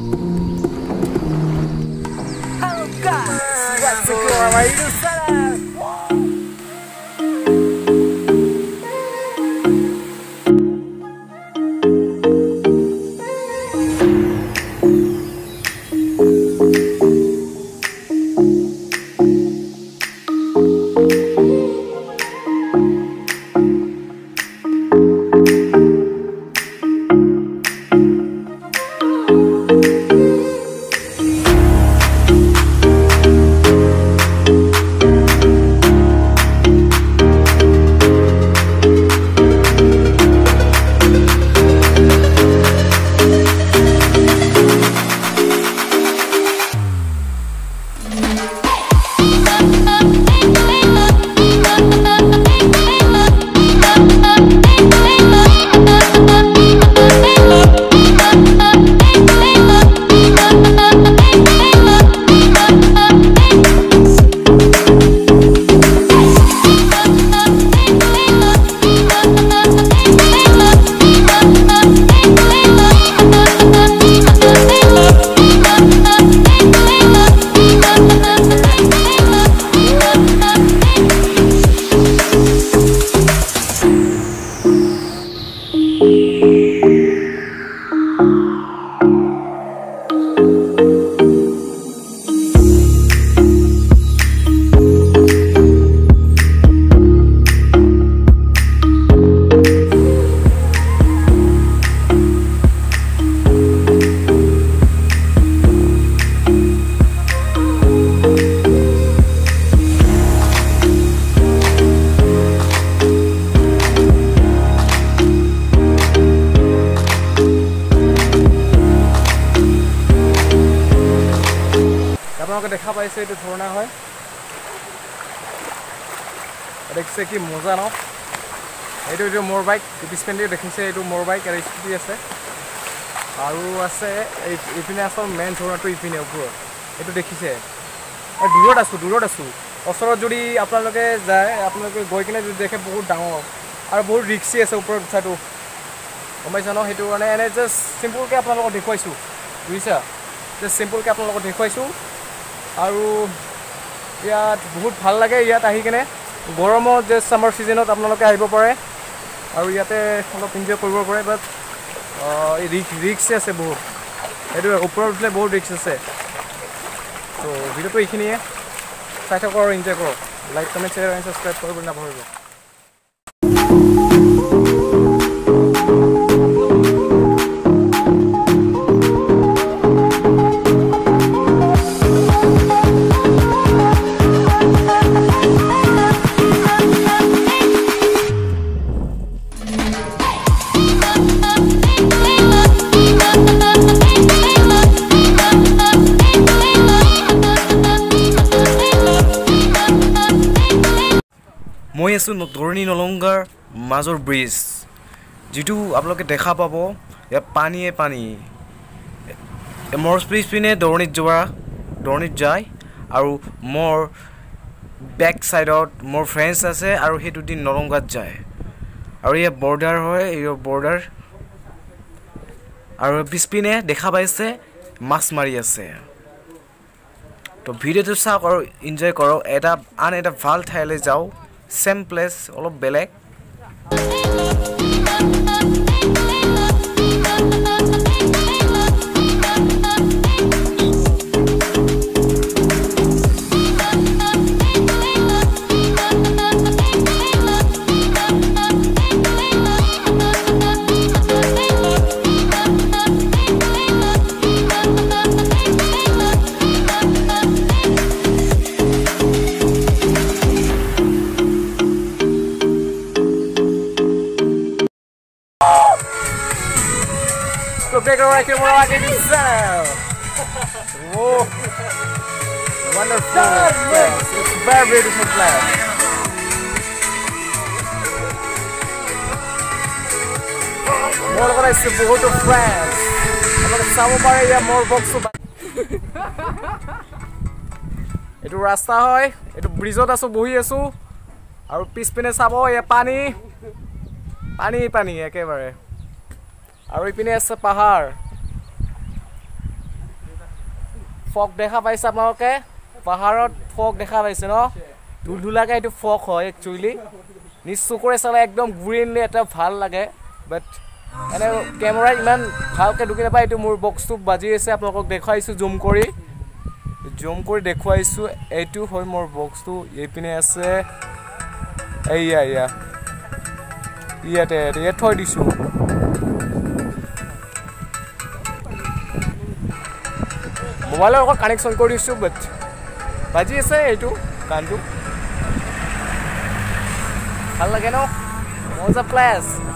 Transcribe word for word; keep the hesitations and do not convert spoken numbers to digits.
Hello guys, what's going on? Are you excited? আপোনালোকে দেখা পাইছে এইটো ঝৰ্ণা হয় দেখছে কি মজা ন এইটো এইটো মোৰ বাইক পিছপেন্দি দেখিছে এইটো মোৰ বাইক আৰু স্কুটি আছে আৰু আছে ইপিনে আছে মেইন ঝৰ্ণাটো ইপিনে ওপৰত এইটো দেখিছে আৰু দূৰত আছো দূৰত আছো ওচৰত যদি আপোনালোকে যায় আপোনালোকে গৈ কিনে যদি দেখে বহুত ডাঙৰ আৰু বহুত ৰিক্সি আছে ওপৰত উঠাটো গম পাইছা ন সেইটো মানে এনে জাষ্ট চিম্পলকৈ আপোনালোকক দেখুৱাইছোঁ বুজিছা জাষ্ট চিম্পলকৈ আপোনালোকক দেখুৱাইছোঁ আৰু ইয়াত বহুত ভাল লাগে ইয়াত আহি কিনে গৰমত যে সামাৰ সিজনত আপোনালোকে আহিব পাৰে আৰু ইয়াতে অলপ এনজয় কৰিব পাৰে বাট ৰিক্স আছে বহুত এইটো ওপৰত উঠিলে বহুত ৰিক্স আছে তো ভিডিঅ'টো এইখিনিয়ে চাই থাকক আৰু এনজয় কৰক like comment share and subscribe কৰিব নাপাহৰিব মই আছোঁ ধৰণী নলংগাৰ মাজৰ ব্ৰিজ যিটো আপোনালোকে দেখা পাব ইয়াত পানীয়ে পানী মোৰ ব্ৰিজ পিনে ধৰণীত যোৱা ধৰণীত যায় আৰু মোৰ বেক চাইডত মোৰ ফ্ৰেণ্ডছ আছে আৰু সেইটো দিন নলংগাত যায় আৰু ইয়াত বৰ্ডাৰ হয় এই বৰ্ডাৰ আৰু পিছপিনে দেখা পাইছে মাছ মাৰি আছে তো ভিডিঅ'টো চাওক আৰু এনজয় কৰক এটা আন এটা ভাল ঠাইলৈ যাওঁ Same place, অলপ বেলেগ Bigger right here, we're like in the center. Whoa. Wonderful place. It's a very beautiful place. More than I see बहुत of friends. हमारे सामने पड़े या more box এইটো ৰাস্তা হয় এইটো ব্ৰিজত আছো বহি আছো আৰু পিছপিনে চাব এ পানী পানী পানী একেবাৰে আৰু ইপিনে আছে পাহাৰ ফগ দেখা পাইছে আপোনালোকে পাহাৰত ফগ দেখা পাইছে ন ধুলধুলাকে এইটো ফগ হয় একচুৱেলি নিজ চকুৰে চালে একদম গ্ৰীণলি এটা ভাল লাগে বাট এনে কেমেৰা ইমান ভালকৈ ঢুকি নাপায় এইটো মোৰ বক্সটো বাজি আছে আপোনালোকক দেখুৱাইছোঁ জুম কৰি জুম কৰি দেখুৱাইছোঁ এইটো হয় মোৰ বক্সটো এইপিনে আছে এইয়া এয়া ইয়াতে ইয়াত থৈ দিছোঁ মোবাইলৰ লগত কানেকশ্যন কৰি দিছোঁ বাট বাজি আছে এইটো গানটো ভাল লাগে ন মজা প্লেছ